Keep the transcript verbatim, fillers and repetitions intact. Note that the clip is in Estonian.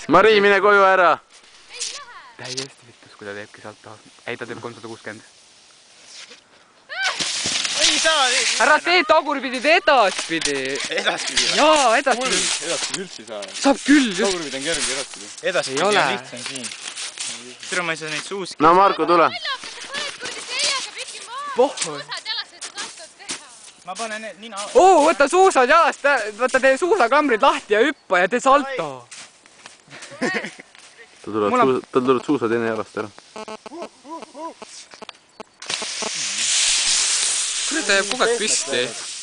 Mari, mine koju ära! Täiesti vittus, kui ta teebki sealt taha. Ei, ta teeb kolmsada kuuskümmend. Ei saa! Ära tee tagurpidi, tee edaspidi! Edaspidi või? Jaa, edaspidi! Edaspidi üldse ei saa. Saab küll, just! Tagurpidi on kerge edaspidi. Edaspidi Ei on ole. lihtsam siin. Tere, ma ei saa neid suuski. No Marko, tule! Pohhu! Ma panen need nina... Oo, võta suusad jalast, võta tee suusakambrid lahti ja hüppa ja tee salto! Tal tulevad, tal tulevad suusad enne jalast ära. Kuule, ta jääb kogu aeg püsti.